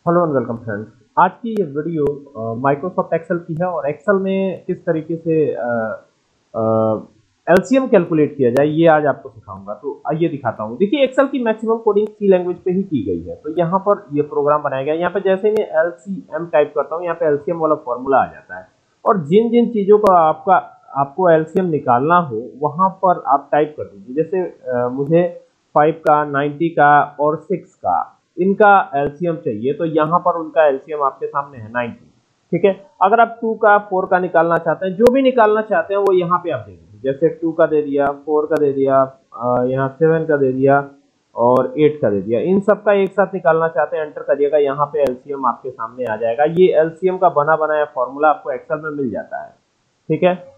Hello and welcome friends. आज की ये वीडियो माइक्रोसॉफ्ट एक्सेल की है और एक्सेल में किस तरीके से एलसीएम कैलकुलेट किया जाए ये आज आपको सिखाऊंगा। तो आइए दिखाता हूँ। देखिए, एक्सेल की मैक्सिमम कोडिंग सी लैंग्वेज पे ही की गई है। तो यहाँ पर ये प्रोग्राम बनाया गया है। यहाँ पे जैसे ही मैं एलसीएम टाइप करता हूँ, यहाँ पे एलसीएम वाला फॉर्मूला आ जाता है और जिन जिन चीजों का आपको एलसीएम निकालना हो वहां पर आप टाइप कर दीजिए। जैसे मुझे 5 का, 90 का और 6 का इनका एलसीएम चाहिए, तो यहाँ पर उनका एलसीएम आपके सामने है 90। ठीक है। अगर आप 2 का, 4 का निकालना चाहते हैं, जो भी निकालना चाहते हैं वो यहाँ पे आप दे दीजिए। जैसे 2 का दे दिया, 4 का दे दिया, यहाँ 7 का दे दिया और 8 का दे दिया। इन सब का एक साथ निकालना चाहते हैं, एंटर करिएगा। यहाँ पे एलसीएम आपके सामने आ जाएगा। ये एलसीएम का बना बनाया फॉर्मूला आपको एक्सेल में मिल जाता है। ठीक है।